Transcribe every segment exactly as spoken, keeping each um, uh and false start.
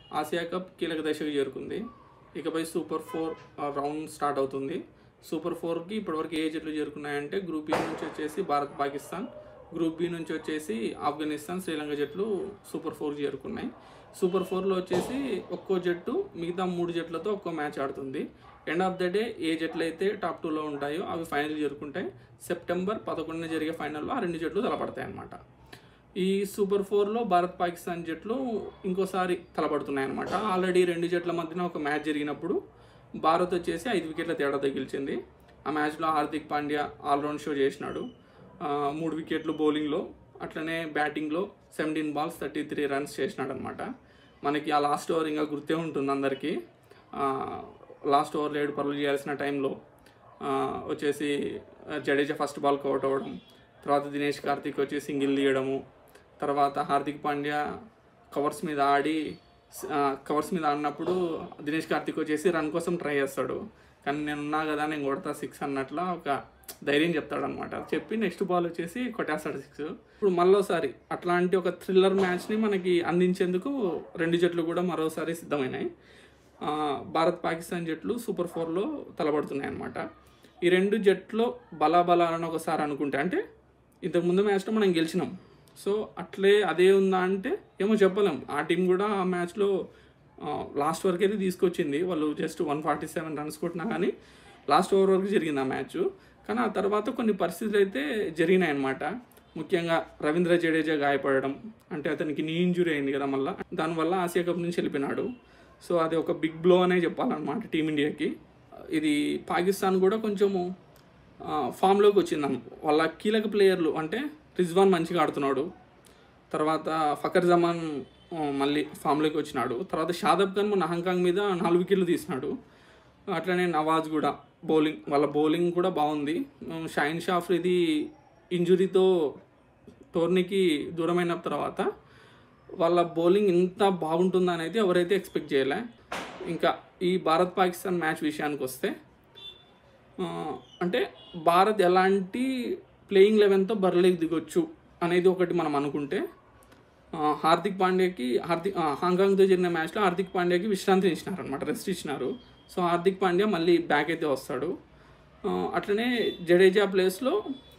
Asia cup కీలక దశకు చేరుకుంది. ఇకపై సూపర్ ఫోర్ రౌండ్ స్టార్ట్ అవుతుంది. సూపర్ ఫోర్కి ఇప్పటివరకు ఏ జట్లు చేరుకున్నాయంటే గ్రూప్ ఏ నుంచి వచ్చేసి భారత్ పాకిస్తాన్, గ్రూప్ బి నుంచి వచ్చేసి ఆఫ్ఘనిస్తాన్ శ్రీలంక జట్లు సూపర్ ఫోర్కి చేరుకున్నాయి. సూపర్ ఫోర్లో వచ్చేసి ఒక్కో జట్టు మిగతా మూడు జట్లతో ఒక్కో మ్యాచ్ ఆడుతుంది. ఎండ్ ఆఫ్ ద డే ఏ జట్లు అయితే టాప్ టూలో ఉంటాయో అవి ఫైనల్ చేరుకుంటాయి. సెప్టెంబర్ పదకొండున జరిగే ఫైనల్లో ఆ రెండు జట్లు తలపడతాయి అన్నమాట. ఈ సూపర్ ఫోర్లో భారత్ పాకిస్తాన్ జట్లు ఇంకోసారి తలపడుతున్నాయి అన్నమాట. ఆల్రెడీ రెండు జట్ల మధ్యన ఒక మ్యాచ్ జరిగినప్పుడు భారత్ వచ్చేసి ఐదు వికెట్ల తేడాతో గెలిచింది. ఆ మ్యాచ్లో హార్దిక్ పాండ్యా ఆల్రౌండ్ షో చేసినాడు. మూడు వికెట్లు బౌలింగ్లో, అట్లనే బ్యాటింగ్లో seventeen balls thirty three runs చేసినాడు అనమాట. మనకి ఆ లాస్ట్ ఓవర్ ఇంకా గుర్తే ఉంటుంది అందరికీ. లాస్ట్ ఓవర్లో ఏడు పరుగులు చేయాల్సిన టైంలో వచ్చేసి జడేజా ఫస్ట్ బాల్కి అవుట్ అవ్వడం, తర్వాత దినేష్ కార్తిక్ వచ్చి సింగిల్ తీయడము, తర్వాత హార్దిక్ పాండ్యా కవర్స్ మీద ఆడి కవర్స్ మీద ఆడినప్పుడు దినేష్ కార్తిక్ వచ్చేసి రన్ కోసం ట్రై చేస్తాడు. కానీ నేను ఉన్నా కదా నేను కొడతా సిక్స్ అన్నట్లా ఒక ధైర్యం చెప్తాడనమాట. చెప్పి నెక్స్ట్ బాల్ వచ్చేసి కొట్టేస్తాడు సిక్స్. ఇప్పుడు మరోసారి అట్లాంటి ఒక థ్రిల్లర్ మ్యాచ్ని మనకి అందించేందుకు రెండు జట్లు కూడా మరోసారి సిద్ధమైనాయి. భారత్ పాకిస్తాన్ జట్లు సూపర్ ఫోర్లో తలబడుతున్నాయి అన్నమాట. ఈ రెండు జట్లు బలాబలాలను ఒకసారి అనుకుంటే, అంటే ఇంతకుముందు మ్యాచ్లో మనం గెలిచినాం, సో అట్లే అదే ఉందా అంటే ఏమో చెప్పలేం. ఆ టీం కూడా ఆ మ్యాచ్లో లాస్ట్ వరకు అయితే తీసుకొచ్చింది. వాళ్ళు just one forty seven runs కొట్టినా కానీ లాస్ట్ ఓవర్ వరకు జరిగింది ఆ మ్యాచ్. కానీ ఆ తర్వాత కొన్ని పరిస్థితులు అయితే జరిగినాయి అన్నమాట. ముఖ్యంగా రవీంద్ర జడేజా గాయపడడం, అంటే అతనికి నీ ఇంజురీ అయింది కదా, మళ్ళీ దానివల్ల ఆసియా కప్ నుంచి వెళ్ళిపోయినాడు. సో అది ఒక బిగ్ బ్లో అనే చెప్పాలన్నమాట టీమిండియాకి. ఇది పాకిస్తాన్ కూడా కొంచెము ఫామ్లోకి వచ్చింది. వాళ్ళ కీలక ప్లేయర్లు అంటే రిజ్వాన్ మంచిగా ఆడుతున్నాడు, తర్వాత ఫకర్ జమాన్ మళ్ళీ ఫామ్లోకి వచ్చినాడు, తర్వాత షాదబ్ ఖాన్ మన హాంకాంగ్ మీద నాలుగు వికెట్లు తీసినాడు. అట్లనే నవాజ్ కూడా బౌలింగ్, వాళ్ళ బౌలింగ్ కూడా బాగుంది. షాహిన్ షా అఫ్రిది ఇంజురీతో టోర్నీకి దూరమైన తర్వాత వాళ్ళ బౌలింగ్ ఇంత బాగుంటుందని అయితే ఎవరైతే ఎక్స్పెక్ట్ చేయలే. ఇంకా ఈ భారత్ పాకిస్తాన్ మ్యాచ్ విషయానికి వస్తే, అంటే భారత్ ఎలాంటి ప్లేయింగ్ లెవెన్తో బరిలోకి దిగొచ్చు అనేది ఒకటి మనం అనుకుంటే, హార్దిక్ పాండ్యాకి హార్దిక్ హాంకాంగ్తో జరిగిన మ్యాచ్లో హార్దిక్ పాండ్యాకి విశ్రాంతి ఇచ్చినారు అనమాట, రెస్ట్ ఇచ్చినారు. సో హార్దిక్ పాండ్యా మళ్ళీ బ్యాక్ అయితే వస్తాడు. అట్లనే జడేజా ప్లేస్లో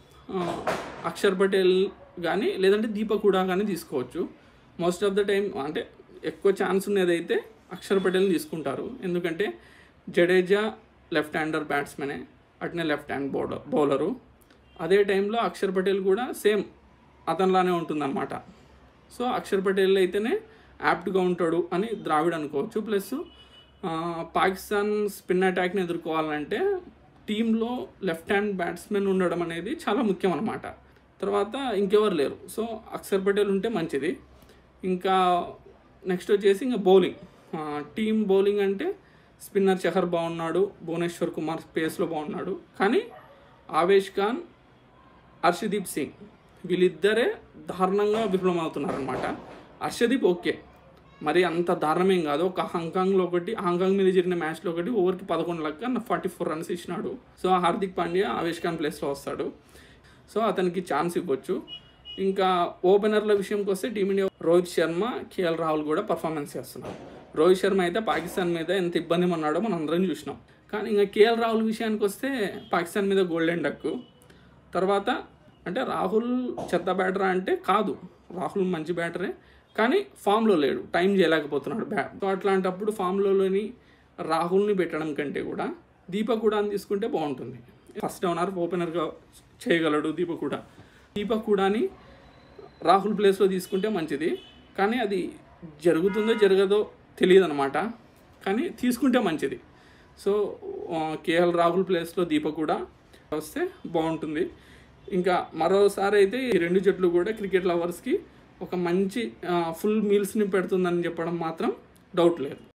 అక్షర్ పటేల్ కానీ లేదంటే దీపక్ హుడా కానీ తీసుకోవచ్చు. మోస్ట్ ఆఫ్ ద టైం అంటే ఎక్కువ ఛాన్స్ ఉన్నది అయితే అక్షర్ పటేల్ని తీసుకుంటారు. ఎందుకంటే జడేజా లెఫ్ట్ హ్యాండర్ బ్యాట్స్మెనే, అట్నే లెఫ్ట్ హ్యాండ్ బౌలర్ బౌలరు అదే టైంలో అక్షర్ పటేల్ కూడా సేమ్ అతనిలానే ఉంటుందన్నమాట. సో అక్షర్ పటేల్ అయితేనే యాప్ట్గా ఉంటాడు అని ద్రావిడ్ అనుకోవచ్చు. ప్లస్ పాకిస్తాన్ స్పిన్ అటాక్ని ఎదుర్కోవాలంటే టీంలో లెఫ్ట్ హ్యాండ్ బ్యాట్స్మెన్ ఉండడం అనేది చాలా ముఖ్యం అన్నమాట. తర్వాత ఇంకెవరు లేరు, సో అక్షర్ పటేల్ ఉంటే మంచిది. ఇంకా నెక్స్ట్ వచ్చేసి ఇంకా బౌలింగ్, టీం బౌలింగ్ అంటే స్పిన్నర్ చహర్ బాగున్నాడు, భువనేశ్వర్ కుమార్ స్పేస్లో బాగున్నాడు. కానీ ఆవేష్ ఖాన్, హర్షదీప్ సింగ్ వీళ్ళిద్దరే దారుణంగా విఫలమవుతున్నారనమాట. హర్షదీప్ ఓకే, మరి అంత దారుణమేం కాదు. ఒక హాంకాంగ్లో ఒకటి, హాంకాంగ్ మీద జరిగిన మ్యాచ్లో ఒకటి ఓవర్కి పదకొండు లక్క ఫార్టీ ఫోర్ రన్స్ ఇచ్చినాడు. సో హార్దిక్ పాండ్యా ఆవేష్ ఖాన్ ప్లేస్లో వస్తాడు, సో అతనికి ఛాన్స్ ఇవ్వచ్చు. ఇంకా ఓపెనర్ల విషయంకి వస్తే టీమిండియా రోహిత్ శర్మ, కేఎల్ రాహుల్ కూడా పర్ఫార్మెన్స్ చేస్తున్నారు. రోహిత్ శర్మ అయితే పాకిస్తాన్ మీద ఎంత ఇబ్బంది ఉన్నాడో మనం అందరం చూసినాం. కానీ ఇంకా కేఎల్ రాహుల్ విషయానికి వస్తే పాకిస్తాన్ మీద గోల్డెన్ డక్. తర్వాత అంటే రాహుల్ చెత్త బ్యాటరా అంటే కాదు, రాహుల్ మంచి బ్యాటరే, కానీ ఫామ్లో లేడు, టైం చేయలేకపోతున్నాడు బ్యాట్. సో అట్లాంటప్పుడు ఫామ్లోని రాహుల్ని పెట్టడం కంటే కూడా దీపక్ హుడాని తీసుకుంటే బాగుంటుంది. ఫస్ట్ డౌనర్ ఓపెనర్గా చేయగలడు దీపక్ హుడా. దీపక్ హుడాని రాహుల్ ప్లేస్లో తీసుకుంటే మంచిది, కానీ అది జరుగుతుందో జరగదో తెలియదు అనమాట, కానీ తీసుకుంటే మంచిది. సో కేఎల్ రాహుల్ ప్లేస్లో దీపక్ హుడా వస్తే బాగుంటుంది. ఇంకా మరోసారి అయితే ఈ రెండు జట్లు కూడా క్రికెట్ లవర్స్కి ఒక మంచి ఫుల్ మీల్స్ని పెడుతుందని చెప్పడం మాత్రం డౌట్ లేదు.